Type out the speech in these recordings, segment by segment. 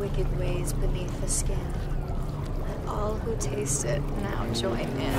wicked ways beneath the skin. Let all who taste it now join in.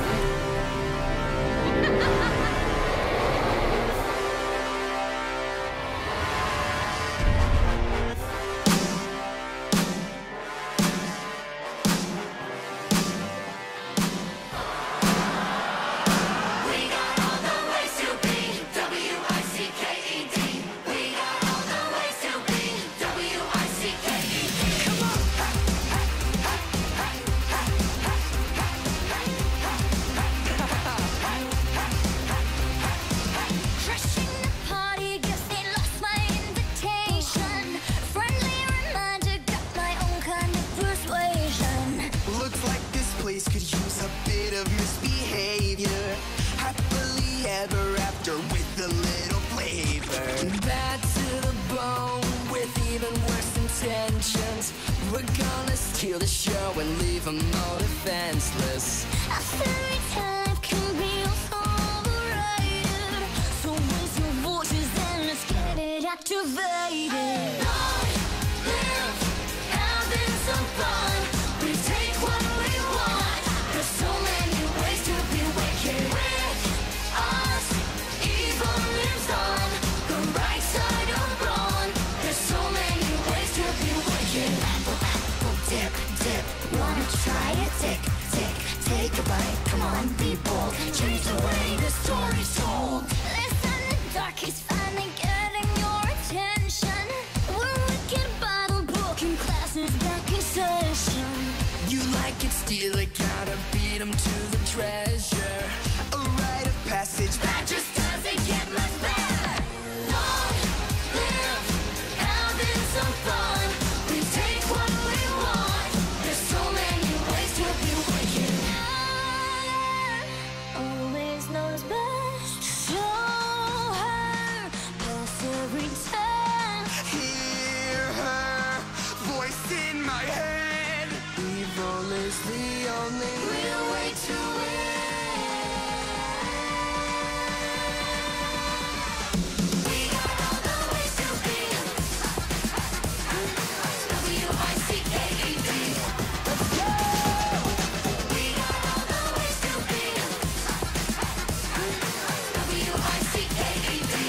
Could use a bit of misbehavior. Happily ever after with a little flavor. Bad to the bone with even worse intentions. We're gonna steal the show and leave them all defenseless. A fairy tale can be overrated. So raise your voices and let's get it activated. Long live having some fun. We take what we want. There's so many ways to be wicked. With us, evil lives on the right side of wrong. There's so many ways to be wicked. Apple, apple, dip, dip. Wanna try it? Tick, tick, take a bite. Come on, be bold. Change the way the story's told. Listen, the dark is finally getting your attention. We're wicked by the book and classes back in session. You like it, steal it, gotta beat 'em to the treasure. A rite of passage that just doesn't get much better. Long live having some fun. We take what we want. There's so many ways to be wicked. Always knows best. Show her pass every time. Hear her voice in my head. Evil is the only Real way to win. We got all the ways to be. W-I-C-K-E-D. Let's go. We got all the ways to be. W-I-C-K-E-D.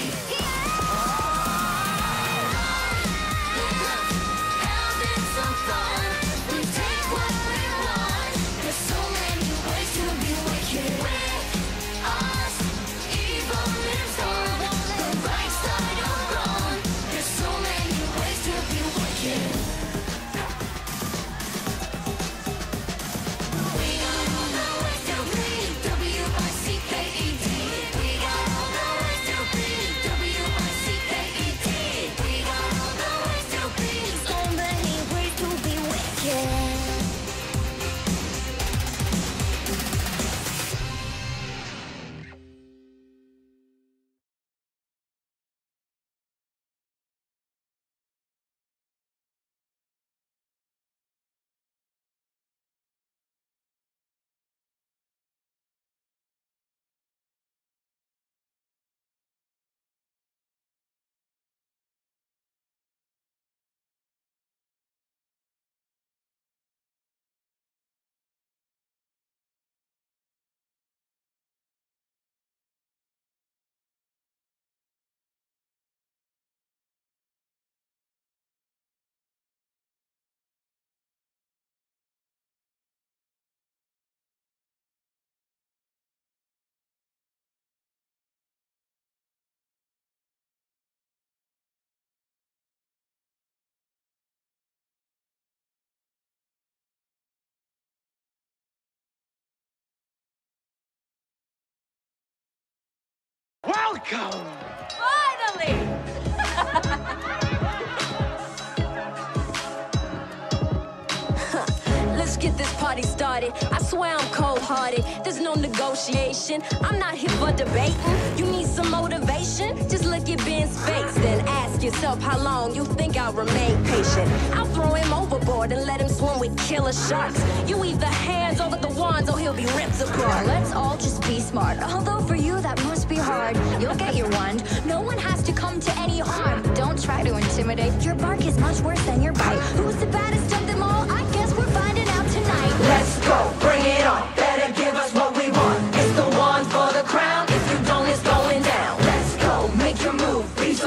Having some fun. We take what we want. There's so many ways to be wicked. With us, evil lives on the right side of wrong. There's so many ways to be wicked. We got all the ways to be. W-I-C-K-E-D. We got all the ways to be. W-I-C-K-E-D. We got all the ways to be. So many ways to be wicked. Welcome! Finally! Let's get this party started. I swear I'm cold-hearted. There's no negotiation. I'm not here for debating. You need some motivation? Just look at Ben's face. Then ask yourself how long you think I'll remain patient. I'll throw him overboard and let him swim with killer sharks. You either hands over the wands or he'll be ripped apart. Let's all just be smart. Although for you that must be hard. You'll get your wand. No one has to come to any harm. Don't try to intimidate. Your bark is much worse than your bite. Who's the baddest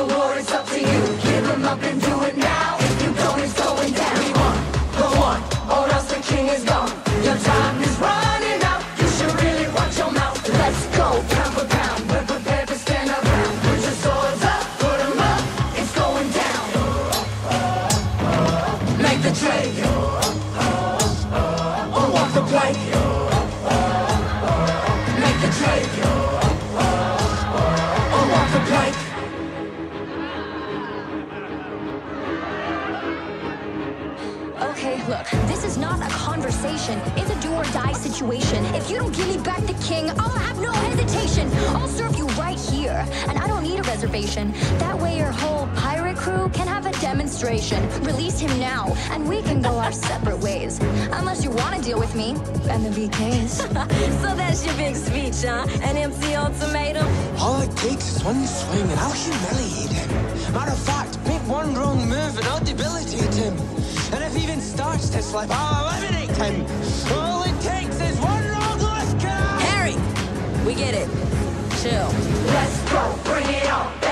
the war is up to you. Give him up and do it now. If you don't, it's going down. We want the one, or else the king is gone. Your time is running out. You should really watch your mouth. Let's go, pound for pound. We're prepared to stand our ground. Put your swords up, put 'em up. It's going down. Make the trade. Or walk the plank. Make the trade. Or walk the plank. Okay, look, this is not a conversation. It's a do-or-die situation. If you don't give me back the king, I'll have no hesitation. I'll serve you right here, and I don't need a reservation. That way your whole pirate crew can have a demonstration. Release him now, and we can go our separate ways. Unless you want to deal with me and the VKs. So that's your big speech, huh? An empty ultimatum? All it takes is one swing and I'll humiliate him. Matter of fact, make one wrong move and I'll debilitate him. And if he even starts to slip, I'll eliminate him. All it takes is one wrong look. Harry! We get it. Chill. Let's go, bring it on.